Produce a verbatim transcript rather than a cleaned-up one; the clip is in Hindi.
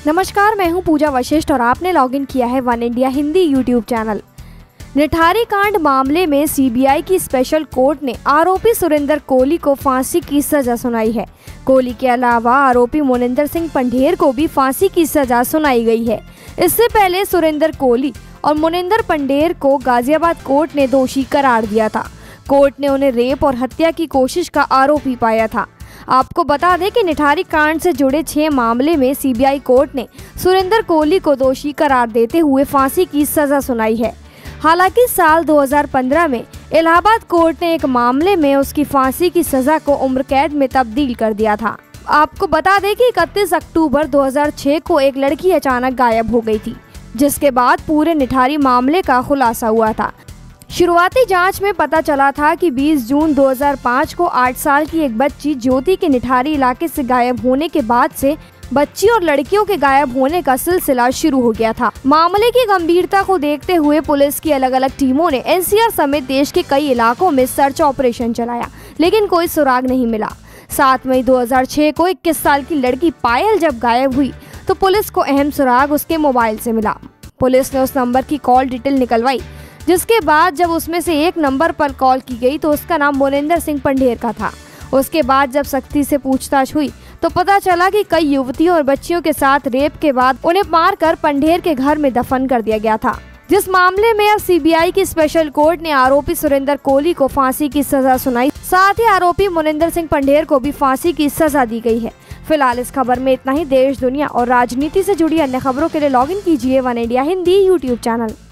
नमस्कार, मैं हूं पूजा वशिष्ठ और आपने लॉगिन किया है one India Hindi YouTube channel. Nithari कांड मामले में सीबीआई की स्पेशल कोर्ट ने आरोपी सुरेंद्र कोहली को फांसी की सजा सुनाई है। कोहली के अलावा आरोपी मोनिंदर सिंह पंढेर को भी फांसी की सजा सुनाई गई है। इससे पहले सुरेंद्र कोहली और मोनिंदर पंढेर को गाजियाबाद कोर्ट ने दोषी करार दिया था। कोर्ट ने उन्हें रेप और हत्या की कोशिश का आरोपी पाया था। आपको बता दें कि निठारी कांड से जुड़े छह मामले में सीबीआई कोर्ट ने सुरेंद्र कोहली को दोषी करार देते हुए फांसी की सजा सुनाई है। हालांकि साल दो हज़ार पंद्रह में इलाहाबाद कोर्ट ने एक मामले में उसकी फांसी की सजा को उम्र कैद में तब्दील कर दिया था। आपको बता दें कि इकतीस अक्टूबर दो हज़ार छह को एक लड़की अचानक गायब हो गई थी, जिसके बाद पूरे निठारी मामले का खुलासा हुआ था। शुरुआती जांच में पता चला था कि बीस जून दो हज़ार पाँच को आठ साल की एक बच्ची ज्योति के निठारी इलाके से गायब होने के बाद से बच्ची और लड़कियों के गायब होने का सिलसिला शुरू हो गया था। मामले की गंभीरता को देखते हुए पुलिस की अलग अलग टीमों ने एनसीआर समेत देश के कई इलाकों में सर्च ऑपरेशन चलाया, लेकिन कोई सुराग नहीं मिला। सात मई दो हज़ार छह को इक्कीस साल की लड़की पायल जब गायब हुई तो पुलिस को अहम सुराग उसके मोबाइल से मिला। पुलिस ने उस नंबर की कॉल डिटेल निकलवाई, जिसके बाद जब उसमें से एक नंबर पर कॉल की गई तो उसका नाम मोनिंदर सिंह पंढेर का था। उसके बाद जब सख्ती से पूछताछ हुई तो पता चला कि कई युवतियों और बच्चियों के साथ रेप के बाद उन्हें मारकर पंढेर के घर में दफन कर दिया गया था। जिस मामले में अब सीबीआई की स्पेशल कोर्ट ने आरोपी सुरेंद्र कोहली को फांसी की सजा सुनाई, साथ ही आरोपी मोनिंदर सिंह पंढेर को भी फांसी की सजा दी गई है। फिलहाल इस खबर में इतना ही। देश, दुनिया और राजनीति से जुड़ी अन्य खबरों के लिए लॉगिन कीजिए one India Hindi YouTube channel.